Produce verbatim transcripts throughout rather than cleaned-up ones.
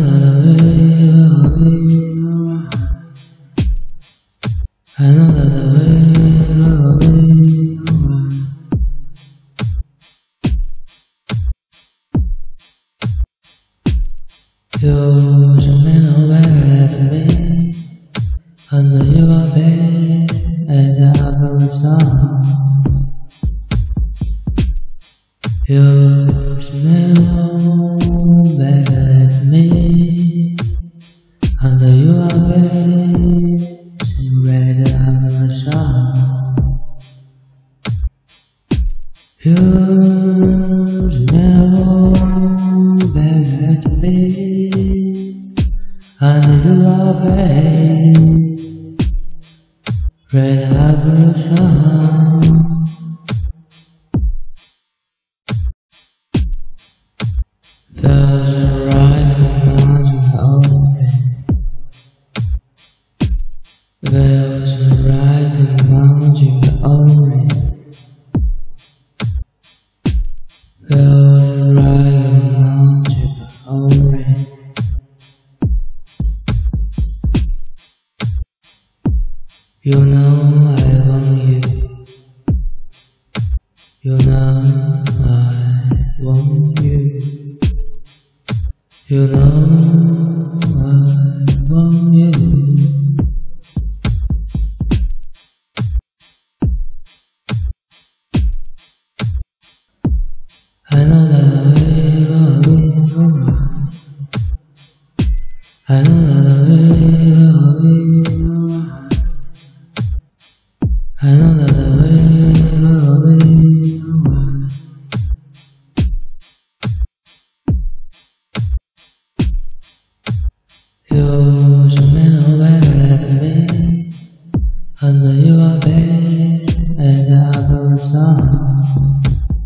that the way will be alright. I know that the way will be alright. You should know back at me, under your bed as I have a song. You smell back at me, under your bed, ready to have a song. You smell back at me, under your bed, ready to have a song. There's a right magic open. There's a right magic open. There's a right magic open. You know I want you. You know I want you. You know I want you. I know that the way will be alright. I know that the way will be alright. I know that the way will be alright. You should know back at me, under your bed as I have a song.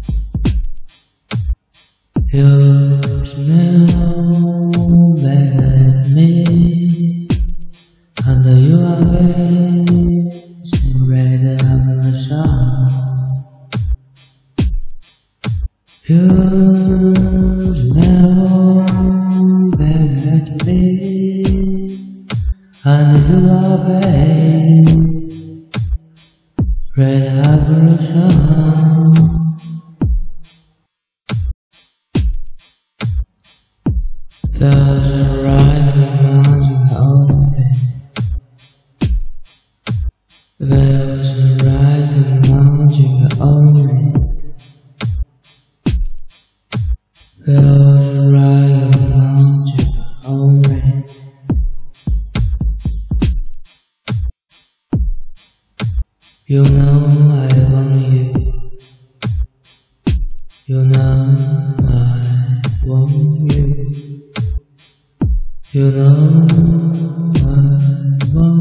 You smell back at me, under your bed, ready to have a song. You smell back at me, under your bed, ready to have a song. There's a right magic open. There's a right magic open. There's a right magic open. You know I want you. You know I want you. You know I want